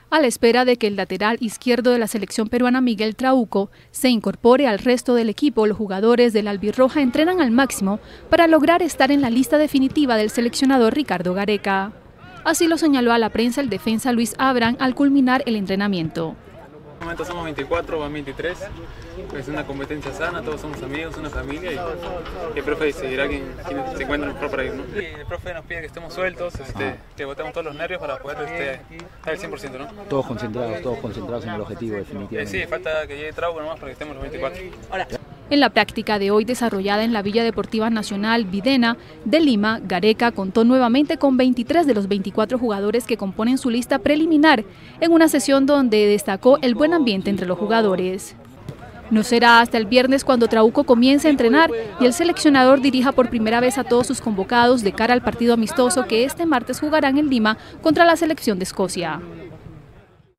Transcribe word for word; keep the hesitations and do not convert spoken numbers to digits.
a la espera de que el lateral izquierdo de la selección peruana Miguel Trauco se incorpore al resto del equipo. Los jugadores del albirroja entrenan al máximo para lograr estar en la lista definitiva del seleccionador Ricardo Gareca. Así lo señaló a la prensa el defensa Luis Abraham al culminar el entrenamiento. En este momento somos veinticuatro, van veintitrés, es una competencia sana, todos somos amigos, una familia y el profe decidirá quién, quién se encuentra mejor para ir, ¿no? Y el profe nos pide que estemos sueltos, este, que botemos todos los nervios para poder este, estar al cien por ciento, ¿no? Todos concentrados, todos concentrados en el objetivo definitivamente. Eh, sí, falta que llegue Trauco nomás para que estemos los veinticuatro. Hola. En la práctica de hoy desarrollada en la Villa Deportiva Nacional Videna de Lima, Gareca contó nuevamente con veintitrés de los veinticuatro jugadores que componen su lista preliminar, en una sesión donde destacó el buen ambiente entre los jugadores. No será hasta el viernes cuando Trauco comience a entrenar y el seleccionador dirija por primera vez a todos sus convocados de cara al partido amistoso que este martes jugarán en Lima contra la selección de Escocia.